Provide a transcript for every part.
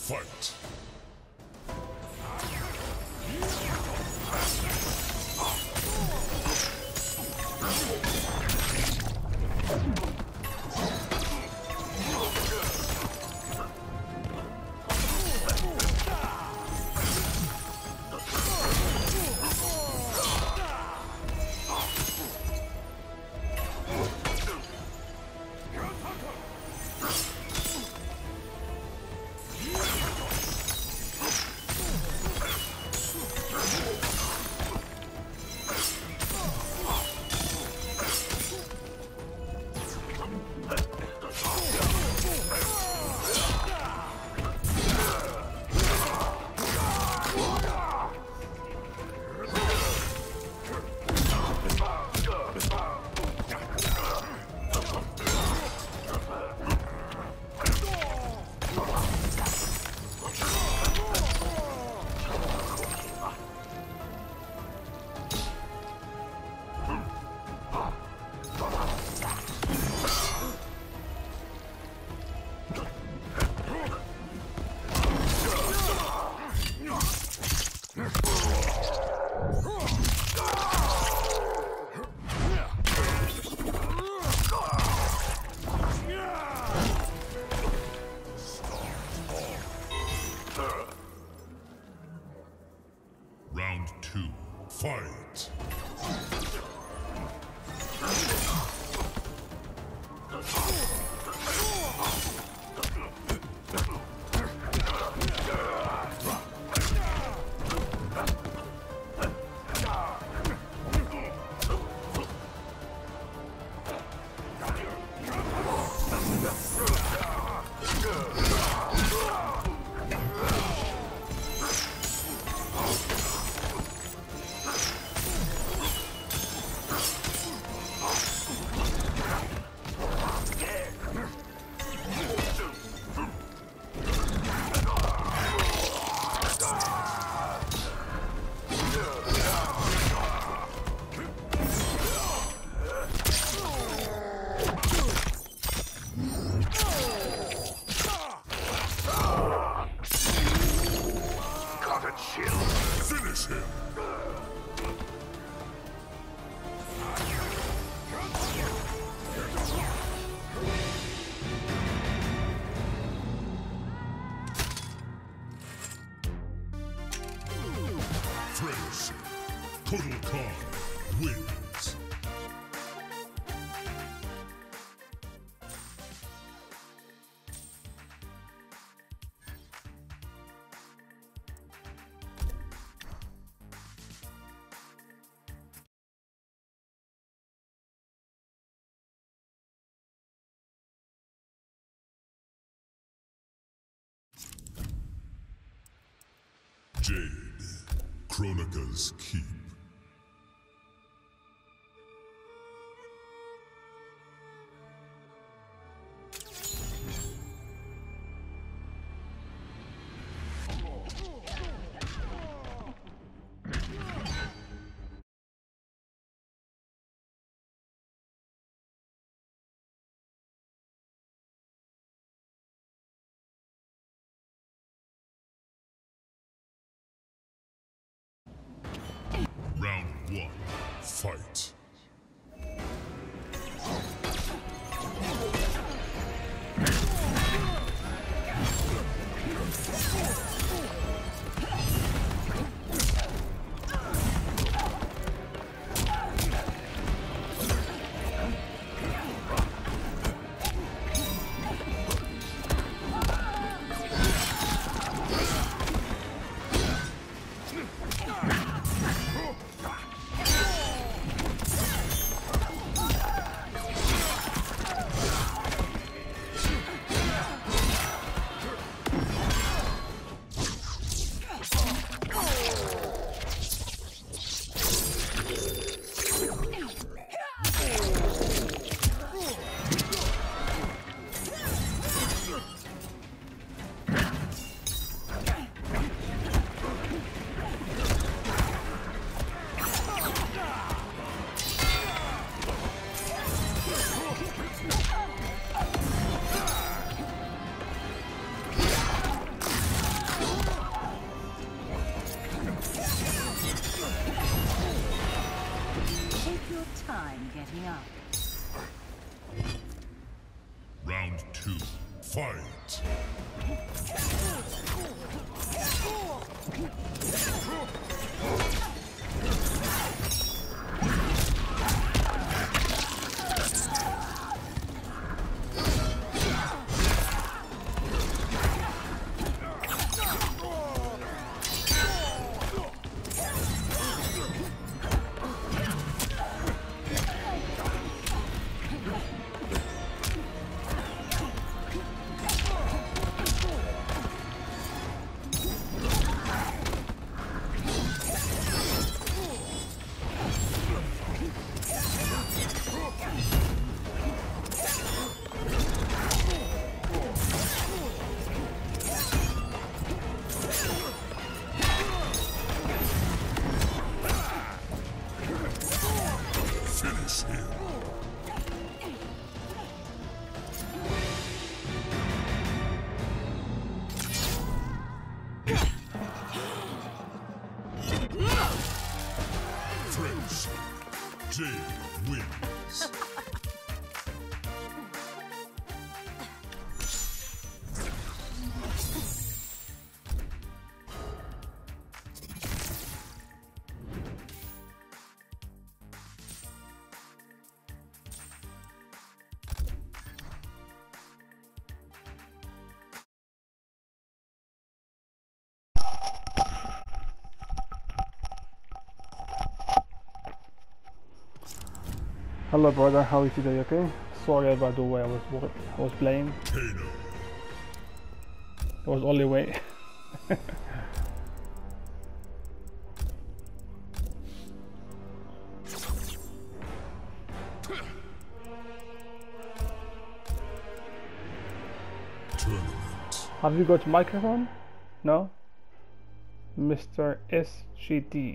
Fight! Round 2. Fight! Finish him! Friendship. Total Khan wins. Jade, Kronika's Keep. Round 1. Fight! Round 2, fight! Finish him! Friendship. Jade wins. Hello brother, how are you today, okay? Sorry about the way I was playing. Kano. It was only way. Tournament. Have you got microphone? No? Mr. SGT.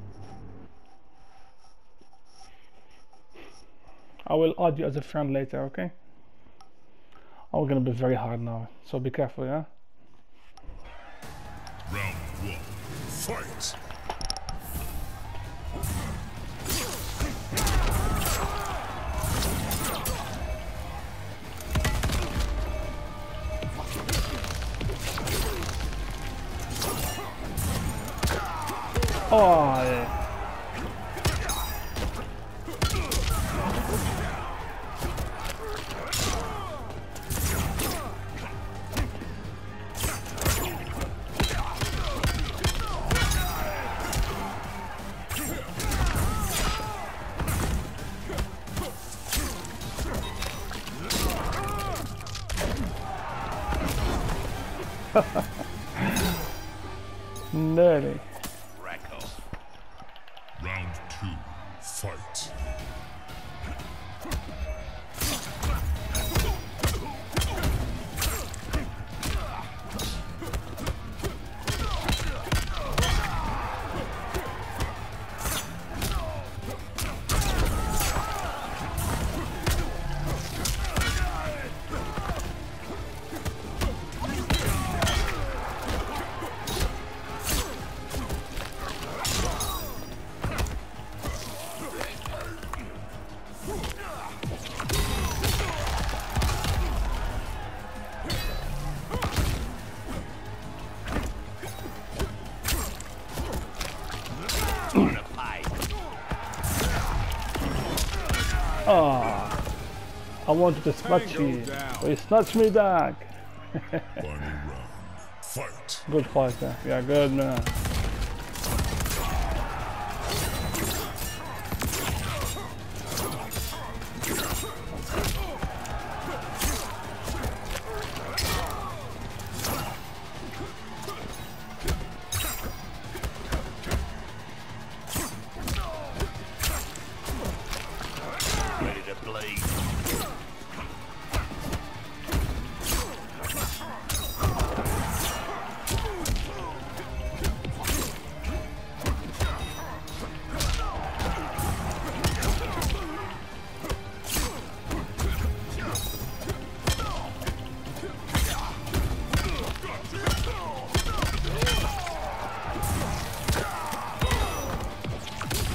I will add you as a friend later, okay? I'm gonna be very hard now, so be careful, yeah? Round 1, fight! Oh, yeah. Nerdy. Round 2, fight! Oh, I wanted to snatch you, but you snatched me back. Final round, fight! Good fighter. Yeah, good man.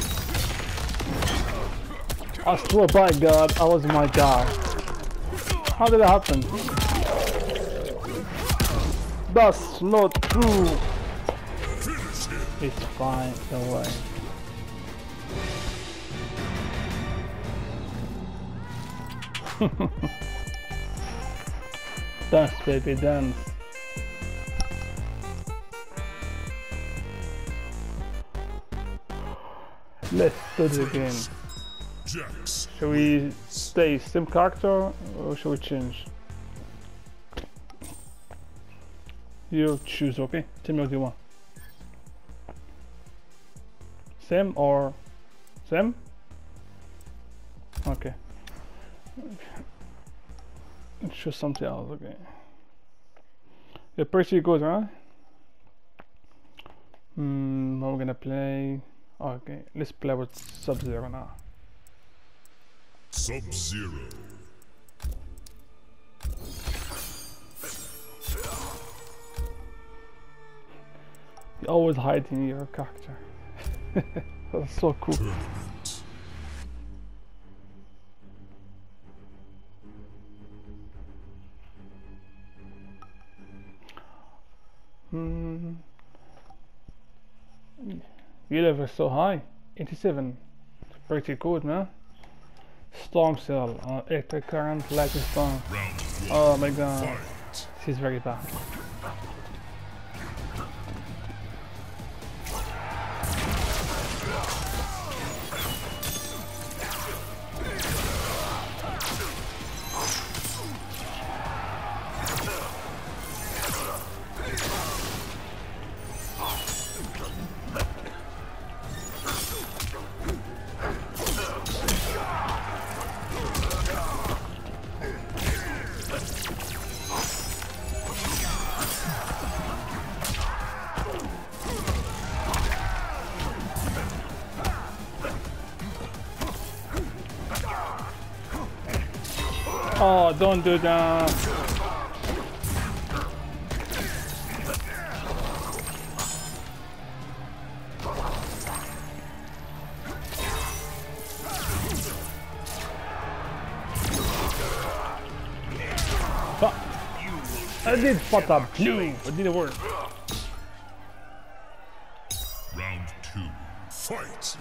I swear by God, I was my guy. How did that happen? That's not true. It's fine, don't worry. Dance, baby, dance. Let's do it again. Jax. Shall we stay same character or shall we change? You choose, okay? Tell me what you want. Same or same? Okay. Let's choose something else, okay. You're pretty good, huh? What we're gonna play? Okay, let's play with Sub-Zero now. Sub-Zero. You're always hiding your character. That's so cool. Tournament. Your level is so high. 87. Pretty good, man. Storm Cell, electric current, lightning storm. Round one. Oh my god. Fight. This is very bad. Oh, don't do that. Fuck. I did fuck up. No, it didn't work. Round two. Fight.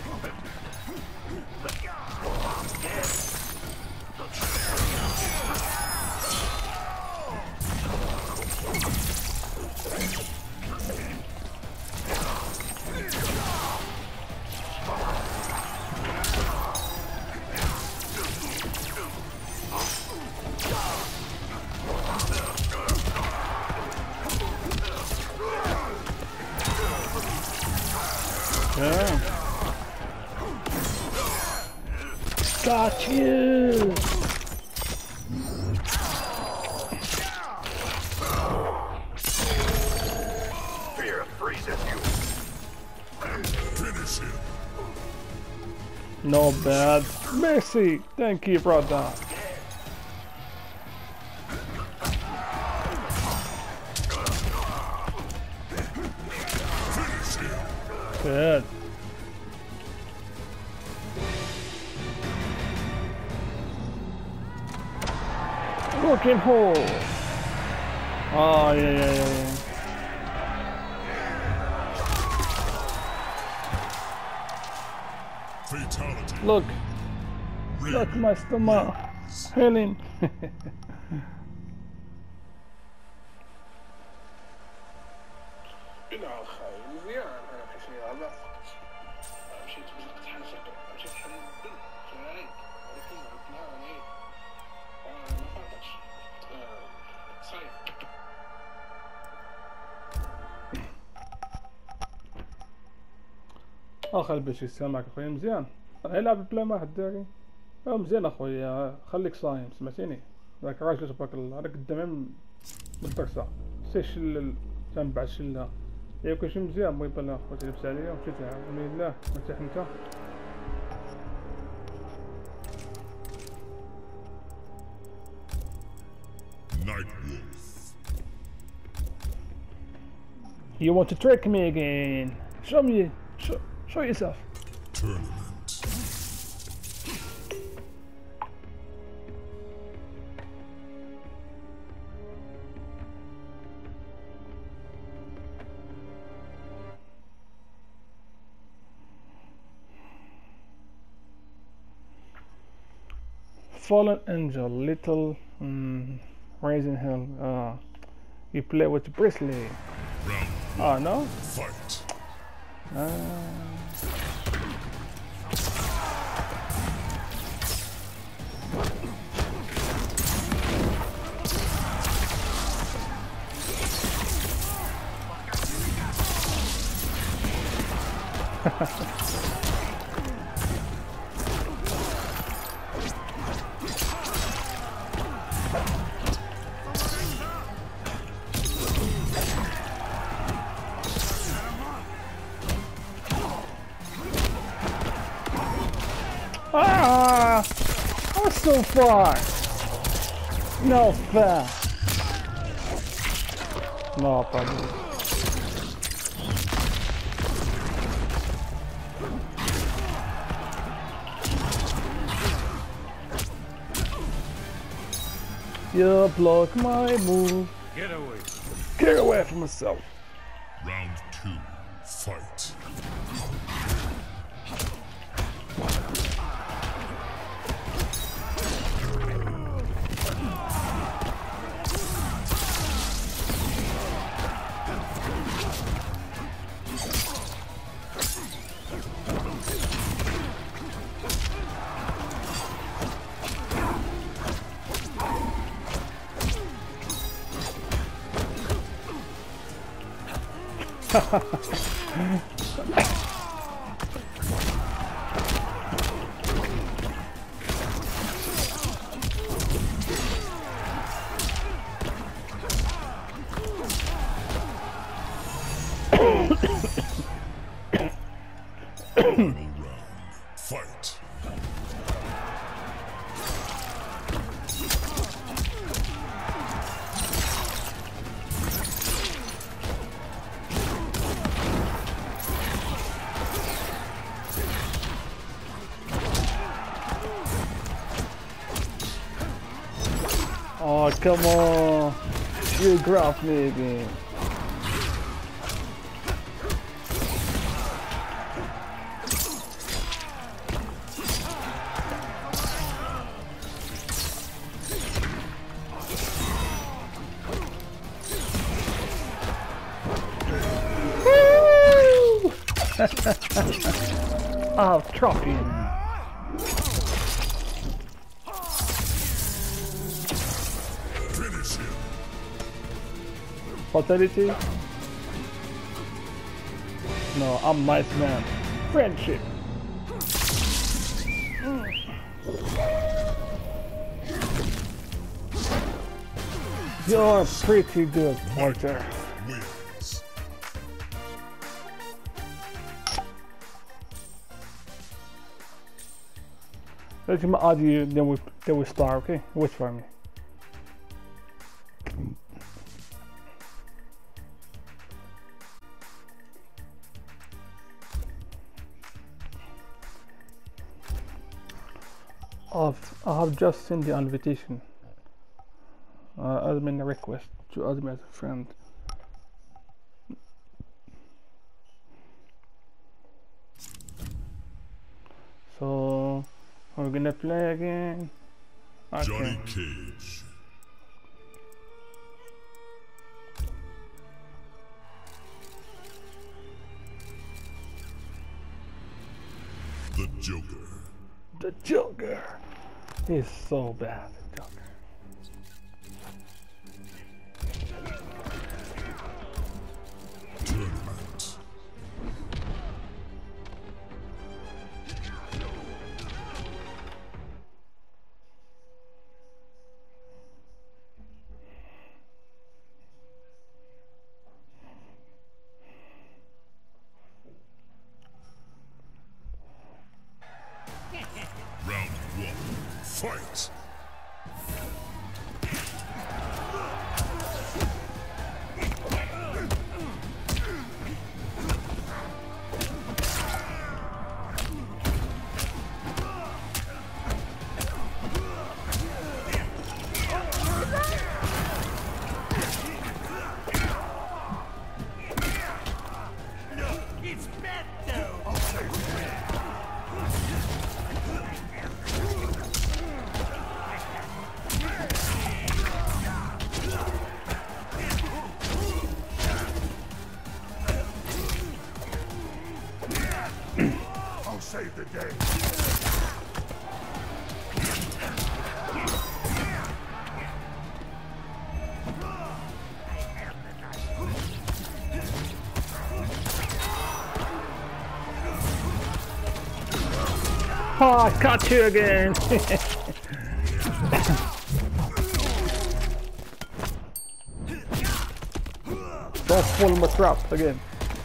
Yeah. Got you. Fear freezes you. Finish him. No bad. Mercy. Thank you, brother. Finish him. Good. Working hole. Oh yeah. Fatality. Look, Red look my stomach. wins. Helen. اخي باش يصير معك اخويا مزيان العب بلا ما حد داري مزيان اخويا خليك صايم سمعتيني راك راجل تبارك الله راك قدام بالطرسه سي شلل تنبع الشله يا كلشي مزيان بغيت انا اخويا تلبس عليا ومشيت عاوني الله مرتاح انت Night Wolf. You want to trick me again? Show me, show yourself. Tournament. Fallen Angel, Little Rising Hell. You play with Brisley. Round Oh no? fight. Ah! I was so far! No fair! No problem. You block my move. Get away. Get away from myself. Round 2. Fight. Final round. Fight. Oh, come on. You grabbed me again. Woo! I'll chop you. Finish him. Fatality? No, I'm nice man. Friendship. You're pretty good, Porter. Wins. Let me add you, then we start, okay? Wait for me. I have just sent the invitation. Admin request to add me as a friend. So we're gonna play again. Okay. Johnny Cage. The Joker. The Joker. He's so bad, Joker. Tournament. Round 1. Fight. save the day. Oh, I caught you again! Don't fall in my trap again.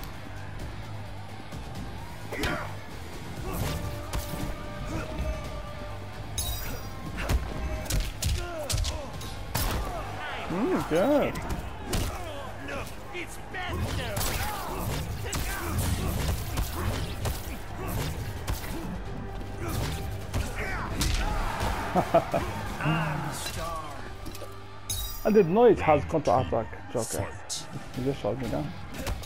Good. Look, it's better. I didn't know it has counter attack, Joker. Fight. You just shot me down.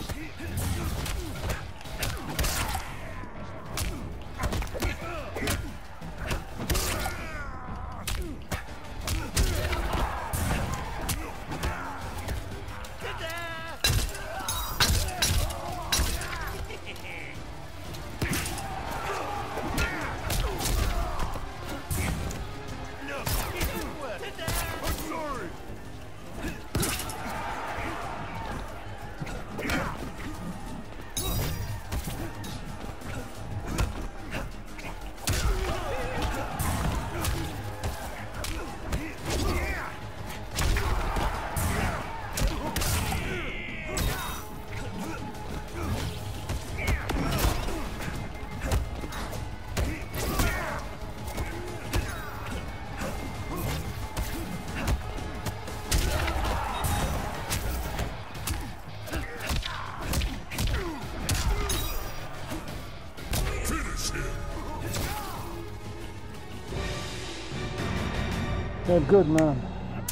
They're good, man.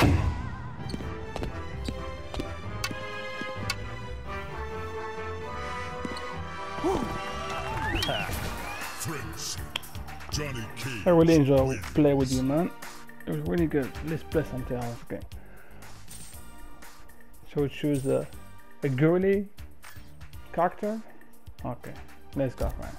Friendship. Johnny Cage. I really enjoy wins. play with you, man. It was really good. Let's play something else, okay? Shall we choose a girly character? Okay, let's go, man.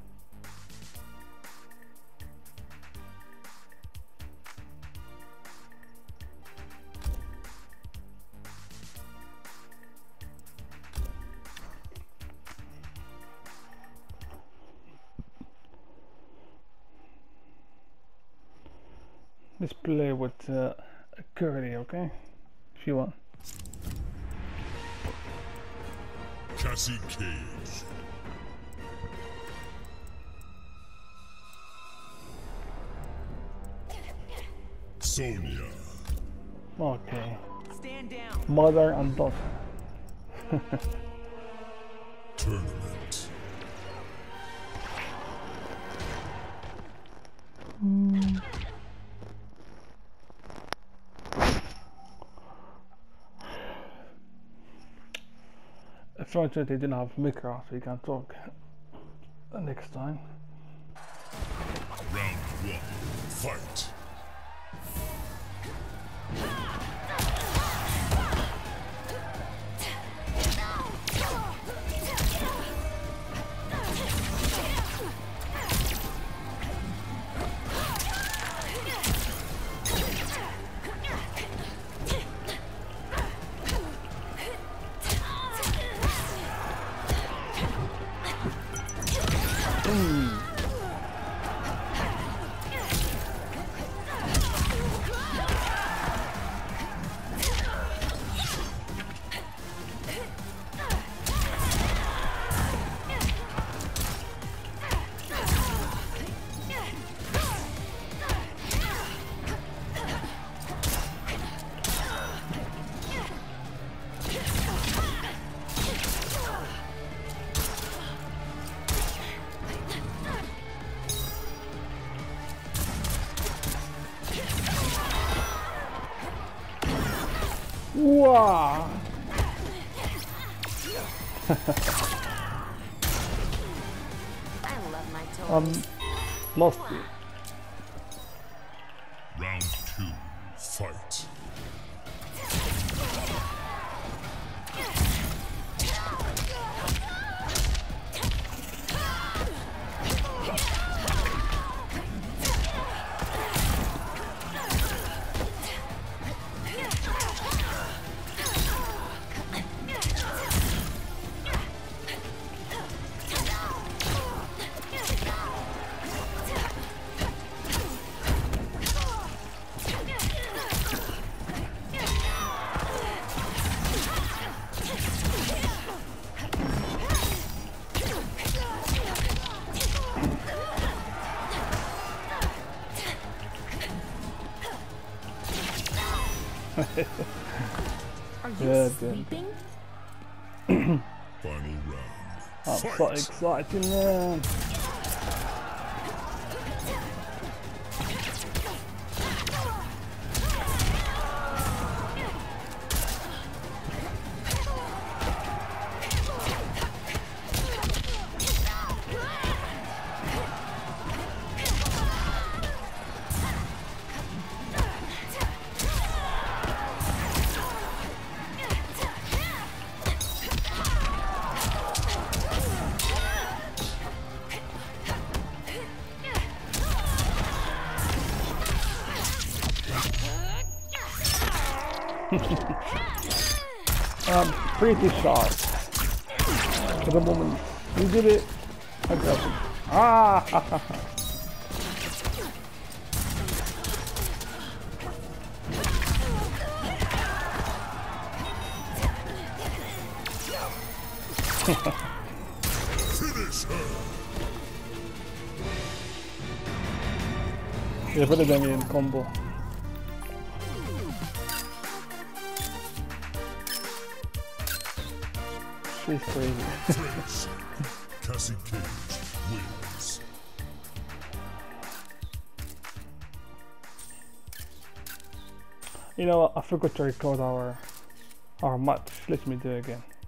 Let's play with a curly, okay? If you want. Cassie Cage. Sonya. Okay. Stand down. Mother and daughter. Tournament. Unfortunately, didn't have micro, so you can talk next time. Round one. Fight. Wow! I love my toys. Lost it. Round two. Fight. Are you Yeah, dude. sleeping? Final round. I'm so Fight! excited, man. I'm pretty sharp. For the moment, you did it. I got it. Ah! Ha, ha, ha. Finish her! Yeah, better than me in combo. She's crazy. Finish. Cassie Cage wins. You know what? I forgot to record our match. Let me do it again.